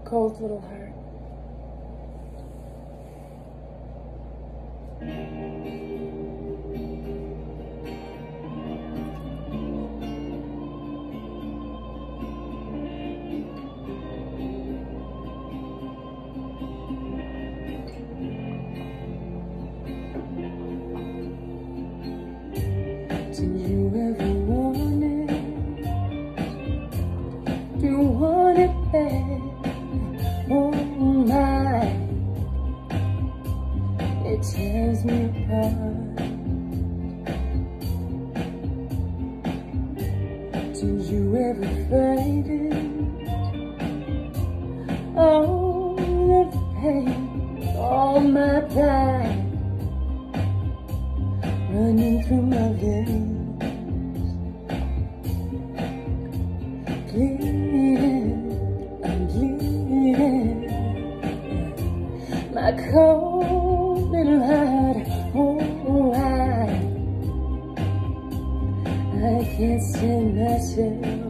cold little heart. Did you ever want it? Do you want it bad? Oh my, it tears me apart. Did you ever fight it? All the pain, all my pride running through my veins, bleeding, I'm bleeding. My cold little heart, oh, I can't stand myself.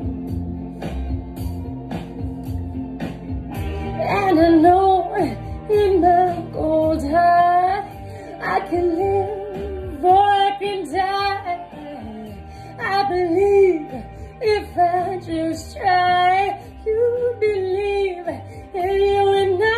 And I know in my cold heart I can live or I can die. I believe if I just try, you believe in you and I.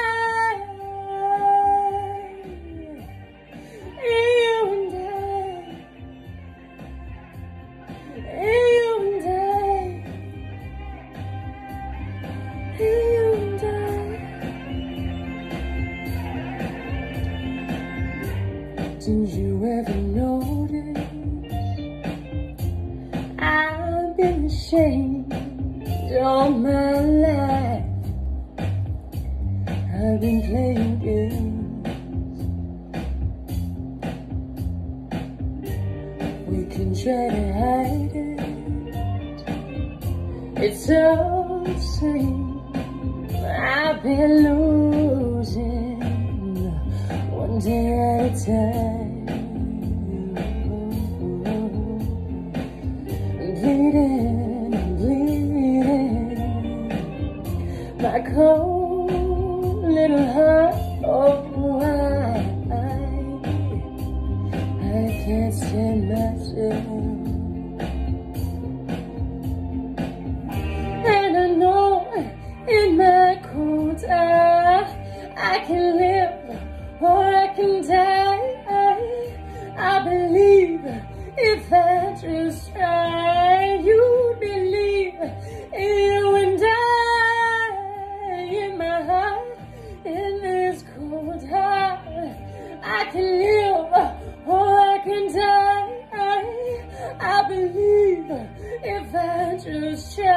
Did you ever notice I've been ashamed all my life? I've been playing games. We can try to hide it, it's all the same. I've been losing one day at a time. I'm bleeding, my cold little heart, oh, I can't stand myself. And I know in my cold heart I can live or I can die. I believe if I just try, you believe in you and I. In my heart, in this cold heart, I can live or I can die. I believe if I just try.